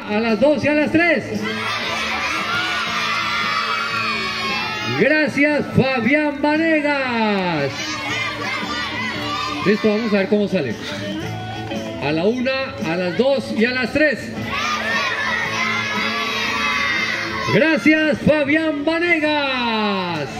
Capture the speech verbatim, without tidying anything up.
a las dos y a las tres. Gracias, Fabián Vanegas. Listo, vamos a ver cómo sale. A la una, a las dos y a las tres. Gracias, Fabián Vanegas.